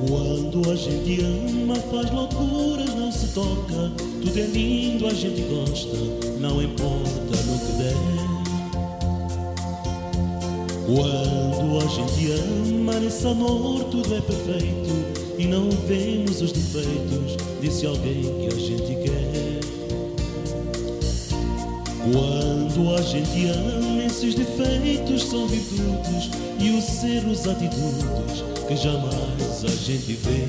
Quando a gente ama, faz loucuras, não se toca. Tudo é lindo, a gente gosta, não importa no que der. Quando a gente ama, nesse amor tudo é perfeito e não vemos os defeitos, disse alguém que a gente quer. Quando a gente ama, esses defeitos são virtudes e os erros atitudes que jamais a gente vê.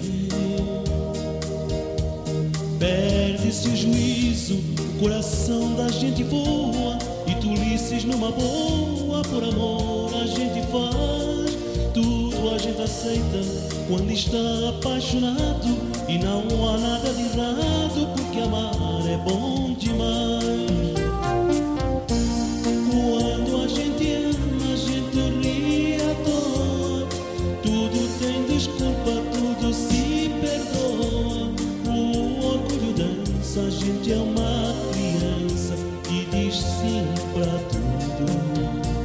Perde-se o juízo, o coração da gente voa e tolices numa boa, por amor a gente faz. Tudo a gente aceita quando está apaixonado e não há nada de errado, porque amar é bom demais. Quando a gente ama, a gente ri à toa, tudo tem desculpa, tudo se perdoa. O orgulho dança, a gente é uma criança e diz sim pra tudo.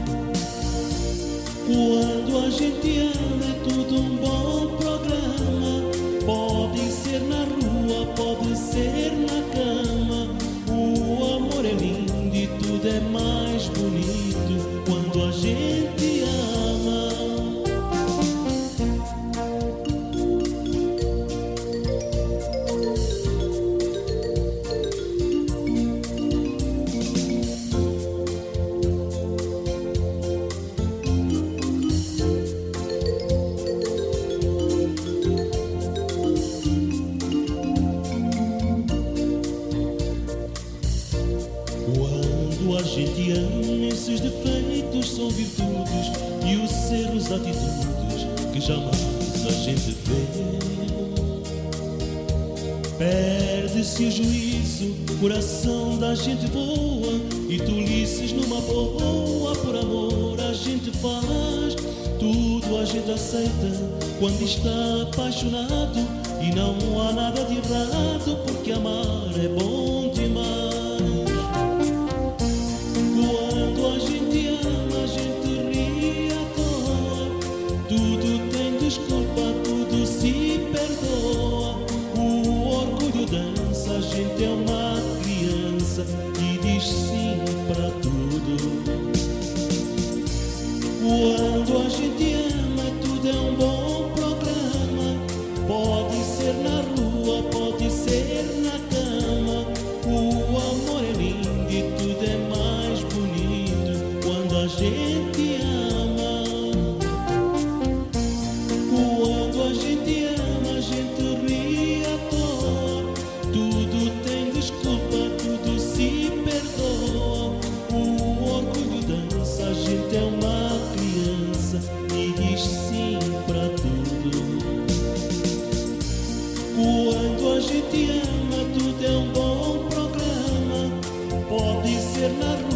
Quando a gente ama, é tudo um bom programa. Pode ser na rua, pode ser na cama. O amor é lindo e tudo é mais bonito quando a gente ama. Quando a gente ama, esses defeitos são virtudes e os erros atitudes que jamais a gente vê. Perde-se o juízo, o coração da gente voa e tolices numa boa, por amor a gente faz. Tudo a gente aceita quando está apaixonado e não há nada de errado, porque amar é bom demais. Quando a gente ama, a gente ri à toa, tudo tem desculpa, tudo se perdoa. O orgulho dança, a gente é uma criança e diz sim pra tudo. Quando a gente ama, tudo é um bom programa. Pode ser na rua, pode ser na cama. O amor é lindo e tudo é mais bonito quando a gente ama. Quando a gente ama, a gente ri à toa, tudo tem desculpa, tudo se perdoa. O orgulho dança, a gente é uma criança e diz sim pra tudo. Quando a gente ama, tudo é um bom programa. Pode ser na rua,